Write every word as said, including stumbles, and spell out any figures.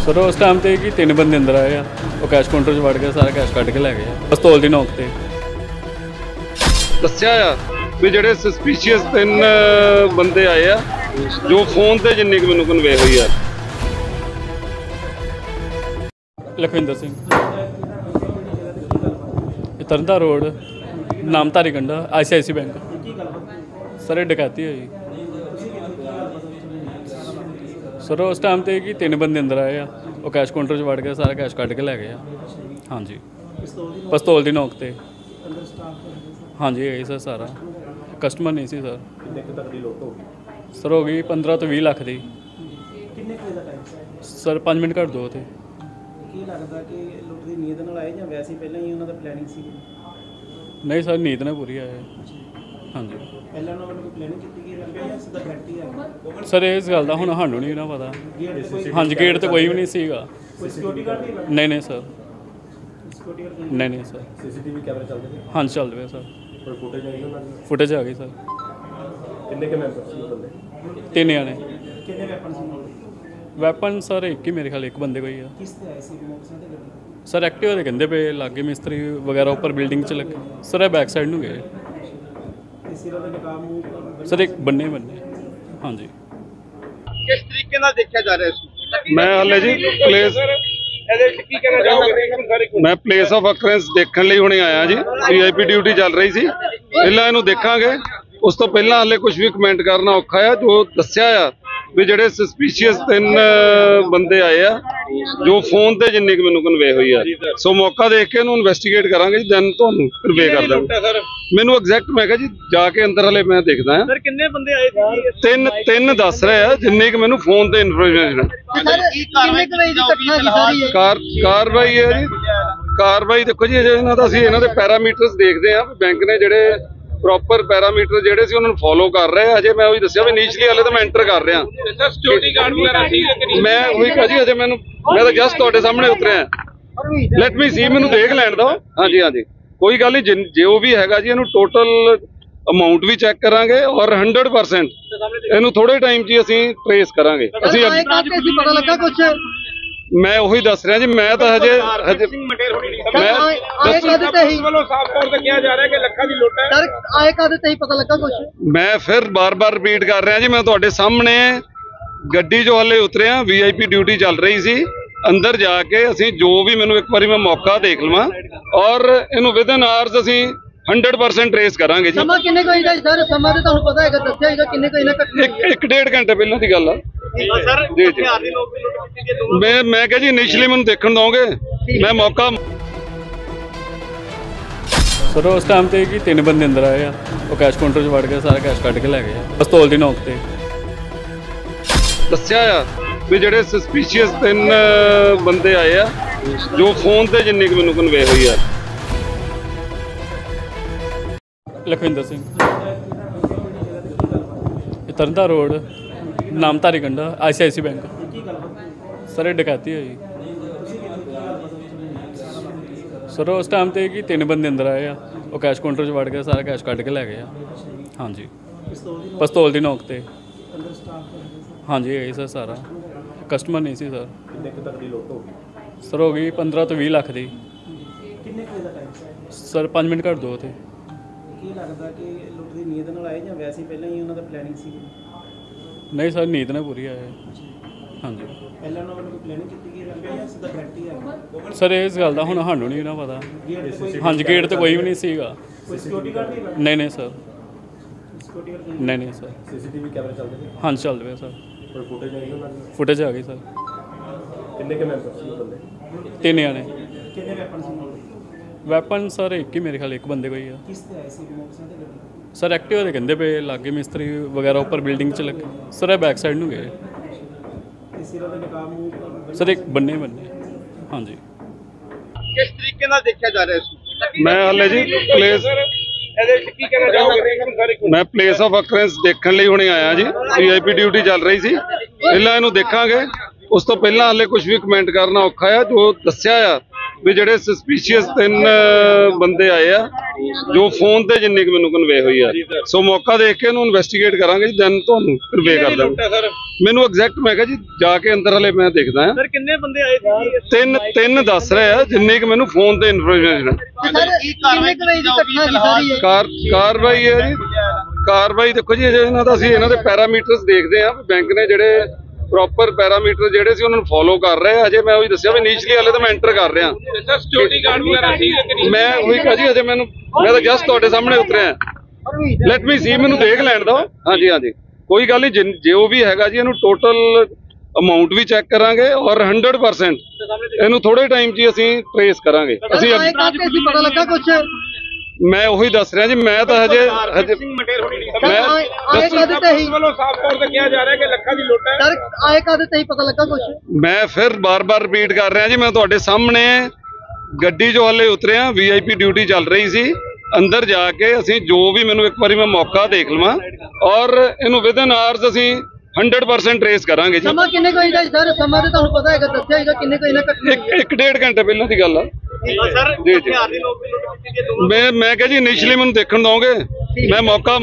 Sir उस time ते कि तीन बंदे अंदर आए आ, वो कैश काउंटर च वड़ गए, सारा कैश कट के लै गए पिस्तौल दी नोक ते दस्सिया आ भी ਜਿਹੜੇ ਸਸਪੀਸ਼ੀਅਸ ਤਿੰਨ ਬੰਦੇ ਆਏ ਆ ਜੋ ਫੋਨ ਤੇ ਜਿੰਨੀ ਕਿ ਮੈਨੂੰ ਕਨਵੇ ਹੋਈ ਆ। लखविंदर सिंह तरनता रोड नामधारी कंडा I C I C bank sir ये डकैती हुई सर उस टाइम ते कि तीन बंदे अंदर आए आ, वो कैश काउंटर च वड़ गए, सारा कैश कट के लै गए। हाँ जी पिस्तौल दी नोक ते हाँ जी यही सर सारा कस्टमर नहीं सी सर सर हो गई पंद्रह तो भी लाख दी सर पाँच मिनट घट दो थे। ਕੀ ਲੱਗਦਾ ਕਿ ਲੁੱਟ ਦੀ ਨੀਅਤ ਨਾਲ ਆਏ ਜਾਂ ਵੈਸੇ ਪਹਿਲਾਂ ਹੀ ਉਹਨਾਂ ਦਾ ਪਲੈਨਿੰਗ ਸੀ? नहीं सर नींद ने पूरी आए। हाँ जी ਪਹਿਲਾਂ ਉਹਨਾਂ ਵੱਲੋਂ ਕੋਈ ਪਲੈਨਿੰਗ ਕੀਤੀ ਗਈ ਲੱਗਦਾ ਜਾਂ ਸਿੱਧਾ ਡਾਇਰੈਕਟ ਹੀ ਆ? सर इस गल का हुण सानूं नहीं ना पता। हाँ जी गेट तो कोई भी नहीं सीगा। ਕੋਈ ਸਿਕਿਉਰਿਟੀ ਗਾਰਡ ਨਹੀਂ ਲੱਗਾ? नहीं नहीं सर ਸਿਕਿਉਰਿਟੀ ਗਾਰਡ नहीं नहीं सर ਸੀਸੀਟੀਵੀ ਕੈਮਰੇ ਚੱਲਦੇ ਨੇ? हाँ जी चल रहे सर ਕੋਈ ਫੁਟੇਜ ਆਈ ਉਹਨਾਂ ਦੀ? फुटेज आ गई सर। ਕਿੰਨੇ ਕੇ ਮੈਂਬਰ ਸੀ ਉਹ ਬੰਦੇ? तीन जने ਕਿੰਨੇ ਵੈਪਨ ਸੀ? वैपन सर एक ही मेरे ख्याल एक बंदे कोई है ਕਿਸ ਤੇ ਆਏ ਸੀ ਮੋਟਰਸਾਈਕਲ ਤੇ ਗੱਡੀ? सर एक्टिवा दे कहंदे पे लागे मिस्त्री वगैरह ऊपर बिल्डिंग च लगे सर बैक साइड नूं गए ਤੇ ਸਿਰਾਂ ਦੇ ਨਕਾਬ ਮੂੰਹ सर एक बन्ने बन्ने। हाँ जी ਕਿਸ ਤਰੀਕੇ ਨਾਲ ਦੇਖਿਆ ਜਾ ਰਿਹਾ ਸੀ? ਮੈਂ ਹਾਲੇ ਜੀ ਪਲੇਸ ਇਹਦੇ ਵਿੱਚ ਕੀ ਕਹਿਣਾ ਚਾਹੋਗੇ? ਮੈਂ ਪਲੇਸ ਆਫ ਅਕਰੈਂਸ ਦੇਖਣ ਲਈ ਹੁਣੇ ਆਇਆ ਜੀ। ਵੀ ਆਈ ਪੀ ਡਿਊਟੀ ਚੱਲ ਰਹੀ ਸੀ, ਪਹਿਲਾਂ ਇਹਨੂੰ ਦੇਖਾਂਗੇ। ਉਸ ਤੋਂ ਪਹਿਲਾਂ ਹਾਲੇ ਕੁਝ ਵੀ ਕਮੈਂਟ ਕਰਨਾ ਔਖਾ ਆ। ਜੋ ਦੱਸਿਆ ਆ ਵੀ ਜਿਹੜੇ ਸਸਪੀਸ਼ੀਅਸ ਤਿੰਨ ਬੰਦੇ ਆਏ ਆ ਜੋ ਫੋਨ ਤੇ ਜਿੰਨੀ ਕਿ ਮੈਨੂੰ ਕਨਵੇ ਹੋਈ ਆ, ਸੋ ਮੌਕਾ ਦੇਖ ਕੇ ਇਹਨੂੰ ਇਨਵੈਸਟੀਗੇਟ ਕਰਾਂਗੇ ਜੀ, ਦੈਨ ਤੁਹਾਨੂੰ ਕਨਵੇ ਕਰ ਦਾਂਗੇ। ਮੈਨੂੰ ਐਗਜ਼ੈਕਟ ਮੈਂ ਕਿਹਾ ਜੀ ਜਾ ਕੇ ਅੰਦਰ ਹਲੇ ਮੈਂ ਦੇਖਦਾ ਆ। ਸਰ ਕਿੰਨੇ ਬੰਦੇ ਆਏ ਸੀ? ਤਿੰਨ ਤਿੰਨ ਦੱਸ ਰਹੇ ਆ ਜਿੰਨੀ ਕਿ ਮੈਨੂੰ ਫੋਨ ਤੇ ਇਨਫੋਰਮੇਸ਼ਨ ਹੈ। ਕੀ ਕਾਰਵਾਈ ਦੀ ਸਾਰੀ ਕਾਰ ਕਾਰਵਾਈ ਹੈ ਜੀ। ਕਾਰਵਾਈ ਦੇਖੋ ਜੀ ਅਜੇ ਇਹਨਾਂ ਦਾ ਅਸੀਂ ਇਹਨਾਂ ਦੇ ਪੈਰਾਮੀਟਰਸ ਦੇਖਦੇ ਆ। ਬੈਂਕ ਨੇ ਜਿਹੜੇ ਪ੍ਰੋਪਰ ਪੈਰਾਮੀਟਰ ਜਿਹੜੇ ਸੀ ਉਹਨਾਂ ਨੂੰ ਫੋਲੋ ਕਰ ਰਹੇ ਆ। ਅਜੇ ਮੈਂ ਉਹੀ ਦੱਸਿਆ ਵੀ ਨੀਚਲੀ ਹਾਲੇ ਤਾਂ ਮੈਂ ਐਂਟਰ ਕਰ ਰਿਹਾ। ਸਰ ਸਿਕਿਉਰਿਟੀ ਗਾਰਡ ਵਗੈਰਾ ਸੀ ਕਿ ਨਹੀਂ? ਮੈਂ ਉਹੀ ਕਹਾਂ ਜੀ ਅਜੇ ਮੈਨੂੰ ਮੈਂ ਤਾਂ ਜਸਟ ਤੁਹਾਡੇ ਸਾਹਮਣੇ ਉਤਰਿਆ। ਲੈਟ ਮੀ ਸੀ, ਮੈਨੂੰ ਦੇਖ ਲੈਣ ਦਿਓ। ਹਾਂਜੀ ਹਾਂਜੀ ਕੋਈ ਗੱਲ ਨਹੀਂ, ਜੋ ਵੀ ਹੈਗਾ ਜੀ ਇਹਨੂੰ ਟੋਟਲ ਅਮਾਉਂਟ ਵੀ ਚੈੱਕ ਕਰਾਂਗੇ ਔਰ ਹੰਡਰਡ ਪਰਸੈਂਟ ਇਹਨੂੰ ਥੋੜੇ ਟਾਈਮ 'ਚ ਹੀ ਅਸੀਂ ਟਰੇਸ ਕਰਾਂਗੇ। ਅਸੀਂ ਪਤਾ ਲੱਗਾ ਕੁਝ? ਮੈਂ ਉਹੀ ਦੱਸ ਰਿਹਾ ਜੀ। ਮੈਂ ਤਾਂ ਹਜੇ ਹਜੇ ਮੈਂ ਵੱਲੋਂ ਸਾਫ਼ ਤੌਰ ਤੇ ਕਿਹਾ ਜਾ ਰਿਹਾ ਕਿ ਲੱਖਾਂ ਦੀ ਲੁੱਟ ਹੈ। ਸਰ ਆਏ ਕਾਦੇ ਤੇ ਹੀ ਪਤਾ ਲੱਗਾ ਕੁਝ? ਮੈਂ ਫਿਰ ਬਾਰ-ਬਾਰ ਰਿਪੀਟ ਕਰ ਰਿਹਾ ਜੀ। ਮੈਂ ਤੁਹਾਡੇ ਸਾਹਮਣੇ ਗੱਡੀ 'ਚੋਂ ਹਾਲੇ ਉਤਰਿਆ, ਵੀ ਆਈ ਪੀ ਡਿਊਟੀ ਚੱਲ ਰਹੀ ਸੀ। ਅੰਦਰ ਜਾ ਕੇ ਅਸੀਂ ਜੋ ਵੀ ਮੈਨੂੰ ਇੱਕ ਵਾਰੀ ਮੈਂ ਮੌਕਾ ਦੇਖ ਲਵਾਂ ਔਰ ਇਹਨੂੰ ਵਿਦਨ ਆਵਰਸ ਅਸੀਂ ਹੰਡਰਡ ਪਰਸੈਂਟ ਟਰੇਸ ਕਰਾਂਗੇ ਜੀ। ਸਮਾਂ ਕਿੰਨੇ ਕੋਈ ਦਾ ਸਰ? ਸਮਾਂ ਤੇ ਤੁਹਾਨੂੰ ਪਤਾ ਹੈਗਾ, ਦੱਸਿਆ ਹੈਗਾ ਕਿੰਨੇ ਕੋਈ ਨਾ ਕੱਟ ਇੱਕ ਇੱਕ ਡੇਢ ਘੰਟੇ ਪਹਿਲਾਂ ਦੀ ਗੱਲ ਆ ਸਰ ਜੀ ਜੀ। ਹਥਿਆਰ ਦੀ ਨੋਕ ਤੇ ਲੁੱਟ ਕੀਤੀ ਗਈ। ਮੈਂ ਮੈਂ ਕਿਹਾ ਜੀ ਇਨੀਸ਼ੀਅਲੀ ਮੈਨੂੰ ਦੇਖਣ ਦਓਗੇ, ਮੈਂ ਮੌਕਾ सर उस टाइम ते कि तीन बंदे अंदर आए आ, वो कैश काउंटर च वड़ गए, सारा कैश कट के लै गए पिस्तौल दी नोक ते ਦੱਸਿਆ ਆ ਵੀ ਜਿਹੜੇ ਸਸਪੀਸ਼ੀਅਸ ਤਿੰਨ ਬੰਦੇ ਆਏ ਆ ਜੋ ਫੋਨ ਤੇ ਜਿੰਨੀ ਕਿ ਮੈਨੂੰ ਕਨਵੇ ਹੋਈ ਆ। लखविंदर सिंह तरनता रोड नामधारी कंडा I C I C bank sir ये डकैती हुई सर उस टाइम ते कि तीन बंदे अंदर आए आ, वो कैश काउंटर च वड़ गए, सारा कैश कट के लै गए। हाँ जी पिस्तौल दी नोक ते हाँ जी यही सर सारा कस्टमर नहीं सी सर। ਕਿੰਨੇ ਕੁ ਤੱਕ ਦੀ ਲੁੱਟ ਹੋ ਗਈ? सर हो गई पंद्रह तो भी लाख दी ਕਿੰਨੇ ਕੋਈ ਦਾ ਟਾਈਮ? सर पाँच मिनट घट दो थे। ਕੀ ਲੱਗਦਾ ਕਿ ਲੁੱਟ ਦੀ ਨੀਅਤ ਨਾਲ ਆਏ ਜਾਂ ਵੈਸੇ ਪਹਿਲਾਂ ਹੀ ਉਹਨਾਂ ਦਾ ਪਲੈਨਿੰਗ ਸੀ? नहीं सर नींद ने पूरी आए। हाँ जी ਪਹਿਲਾਂ ਉਹਨਾਂ ਵੱਲੋਂ ਕੋਈ ਪਲੈਨਿੰਗ ਕੀਤੀ ਗਈ ਲੱਗਦਾ ਜਾਂ ਸਿੱਧਾ ਡਾਇਰੈਕਟ ਹੀ ਆ? सर इस गल का हुण सानूं नहीं ना पता। हाँ जी गेट तो कोई भी नहीं सीगा। ਕੋਈ ਸਿਕਿਉਰਿਟੀ ਗਾਰਡ ਨਹੀਂ ਲੱਗਾ? नहीं नहीं सर ਸਿਕਿਉਰਿਟੀ ਗਾਰਡ नहीं नहीं सर ਸੀਸੀਟੀਵੀ ਕੈਮਰੇ ਚੱਲਦੇ ਨੇ? हाँ जी चल रहे सर ਕੋਈ ਫੁਟੇਜ ਆਈ ਉਹਨਾਂ ਦੀ? फुटेज आ गई सर। ਕਿੰਨੇ ਕੇ ਮੈਂਬਰ ਸੀ ਉਹ ਬੰਦੇ? तीन जने ਕਿੰਨੇ ਵੈਪਨ ਸੀ? वैपन सर एक ही मेरे ख्याल एक बंदे कोई है ਕਿਸ ਤੇ ਆਏ ਸੀ ਮੋਟਰਸਾਈਕਲ ਤੇ ਗੱਡੀ? सर एक्टिवा दे कहंदे पे लागे मिस्त्री वगैरह ऊपर बिल्डिंग च लगे सर बैक साइड नूं गए ਤੇ ਸਿਰਾਂ ਦੇ ਨਕਾਬ ਮੂੰਹ सर एक बन्ने बन्ने। हाँ जी ਕਿਸ ਤਰੀਕੇ ਨਾਲ ਦੇਖਿਆ ਜਾ ਰਿਹਾ ਸੀ? ਮੈਂ ਹਾਲੇ ਜੀ ਪਲੇਸ ਇਹਦੇ ਵਿੱਚ ਕੀ ਕਹਿਣਾ ਚਾਹੋਗੇ? ਮੈਂ ਪਲੇਸ ਆਫ ਅਕਰੈਂਸ ਦੇਖਣ ਲਈ ਹੁਣੇ ਆਇਆ ਜੀ। ਵੀ ਆਈ ਪੀ ਡਿਊਟੀ ਚੱਲ ਰਹੀ ਸੀ, ਪਹਿਲਾਂ ਇਹਨੂੰ ਦੇਖਾਂਗੇ। ਉਸ ਤੋਂ ਪਹਿਲਾਂ ਹਾਲੇ ਕੁਝ ਵੀ ਕਮੈਂਟ ਕਰਨਾ ਔਖਾ ਆ। ਜੋ ਦੱਸਿਆ ਆ ਵੀ ਜਿਹੜੇ ਸਸਪੀਸ਼ੀਅਸ ਤਿੰਨ ਬੰਦੇ ਆਏ ਆ ਜੋ ਫੋਨ ਤੇ ਜਿੰਨੀ ਕੁ ਮੈਨੂੰ ਕਨਵੇ ਹੋਈ ਆ। ਸੋ ਮੌਕਾ ਦੇਖ ਕੇ ਇਹਨੂੰ ਇਨਵੈਸਟੀਗੇਟ ਕਰਾਂਗੇ ਜੀ, ਦੈਨ ਤੁਹਾਨੂੰ ਕਨਵੇ ਕਰ ਦਾਂਗੇ। ਮੈਨੂੰ ਐਗਜ਼ੈਕਟ ਮੈਂ ਕਿਹਾ ਜੀ ਜਾ ਕੇ ਅੰਦਰ ਹਲੇ ਮੈਂ ਦੇਖਦਾ ਆ। ਸਰ ਕਿੰਨੇ ਬੰਦੇ ਆਏ ਸੀ? ਤਿੰਨ ਤਿੰਨ ਦੱਸ ਰਹੇ ਆ ਜਿੰਨੀ ਕੁ ਮੈਨੂੰ ਫੋਨ ਤੇ ਇਨਫੋਰਮੇਸ਼ਨ ਆ। ਕਿੰਨੇ ਕੁ ਵਜੇ ਦੀ ਘਟਨਾ ਜੀ ਸਾਰੀ ਇਹ? ਕਾਰ ਕਾਰਵਾਈ ਹੈ ਜੀ, ਕਾਰਵਾਈ ਦੇਖੋ ਜੀ ਅਜੇ ਇਹਨਾਂ ਦਾ ਅਸੀਂ ਇਹਨਾਂ ਦੇ ਪੈਰਾਮੀਟਰਸ ਦੇਖਦੇ ਆ। ਬੈਂਕ ਨੇ ਜਿਹੜੇ ਪ੍ਰੋਪਰ ਪੈਰਾਮੀਟਰ ਜਿਹੜੇ ਸੀ ਉਹਨਾਂ ਨੂੰ ਫੋਲੋ ਕਰ ਰਹੇ ਆ। ਅਜੇ ਮੈਂ ਉਹੀ ਦੱਸਿਆ ਵੀ ਨੀਚਲੀ ਹਾਲੇ ਤਾਂ ਮੈਂ ਐਂਟਰ ਕਰ ਰਿਹਾ। ਸਰ ਸਿਕਿਉਰਿਟੀ ਗਾਰਡ ਵਗੈਰਾ ਸੀ ਕਿ ਨਹੀਂ? ਮੈਂ ਉਹੀ ਕਹਾਂ ਜੀ ਅਜੇ ਮੈਨੂੰ ਮੈਂ ਤਾਂ ਜਸਟ ਤੁਹਾਡੇ ਸਾਹਮਣੇ ਉਤਰਿਆ। ਲੈਟ ਮੀ ਸੀ, ਮੈਨੂੰ ਦੇਖ ਲੈਣ ਦਿਓ। ਹਾਂਜੀ ਹਾਂਜੀ ਕੋਈ ਗੱਲ ਨਹੀਂ, ਜਿਨ- ਜੋ ਵੀ ਹੈਗਾ ਜੀ ਇਹਨੂੰ ਟੋਟਲ ਅਮਾਉਂਟ ਵੀ ਚੈੱਕ ਕਰਾਂਗੇ ਔਰ ਹੰਡਰਡ ਪਰਸੈਂਟ ਇਹਨੂੰ ਥੋੜੇ ਟਾਈਮ 'ਚ ਹੀ ਅਸੀਂ ਟਰੇਸ ਕਰਾਂਗੇ। ਅਸੀਂ ਆਏ ਕਾਤੇ ਸੀ ਪਤਾ ਲੱਗਾ ਕੁਛ? ਮੈਂ ਉਹੀ ਦੱਸ ਰਿਹਾ ਜੀ, ਮੈਂ ਤਾਂ ਹਜੇ ਹਜੇ ਮੈਂ ਆਏ ਕਾਦੇ ਤੇ ਹੀ? ਵੱਲੋਂ ਸਾਫ਼ ਤੌਰ ਤੇ ਕਿਹਾ ਜਾ ਰਿਹਾ ਕਿ ਲੱਖਾਂ ਦੀ ਲੁੱਟ ਹੈ। ਸਰ ਆਏ ਕਾਦੇ ਤੇ ਹੀ ਪਤਾ ਲੱਗਾ ਕੁਛ? ਮੈਂ ਫਿਰ ਬਾਰ-ਬਾਰ ਰਿਪੀਟ ਕਰ ਰਿਹਾ ਜੀ, ਮੈਂ ਤੁਹਾਡੇ ਸਾਹਮਣੇ ਗੱਡੀ 'ਚੋਂ ਹਾਲੇ ਉਤਰਿਆ, ਵੀਆਈਪੀ ਡਿਊਟੀ ਚੱਲ ਰਹੀ ਸੀ। ਅੰਦਰ ਜਾ ਕੇ ਅਸੀਂ ਜੋ ਵੀ ਮੈਨੂੰ ਇੱਕ ਵਾਰੀ ਮੈਂ ਮੌਕਾ ਦੇਖ ਲਵਾਂ ਔਰ ਇਹਨੂੰ ਵਿਦਨ ਆਵਰਸ ਅਸੀਂ ਹੰਡਰਡ ਪਰਸੈਂਟ ਟਰੇਸ ਕਰਾਂਗੇ ਜੀ। ਸਮਾਂ ਕਿੰਨੇ ਕੋਈ ਦਾ ਸਰ? ਸਮਾਂ ਤੇ ਤੁਹਾਨੂੰ ਪਤਾ ਹੈਗਾ, ਦੱਸਿਆ ਹੈਗਾ ਕਿੰਨੇ ਕੋਈ ਨਾ ਘਟਨਾ? ਇੱਕ ਇੱਕ ਡੇਢ ਘੰਟੇ ਪਹਿਲਾਂ ਦੀ ਗੱਲ ਆ ਸਰ ਜੀ ਜੀ। ਮੈਂ ਮੈਂ ਕਿਹਾ ਜੀ ਇਨੀਸ਼ੀਅਲੀ ਮੈਨੂੰ ਦੇਖਣ ਦਓਗੇ, ਮੈਂ ਮੌਕਾ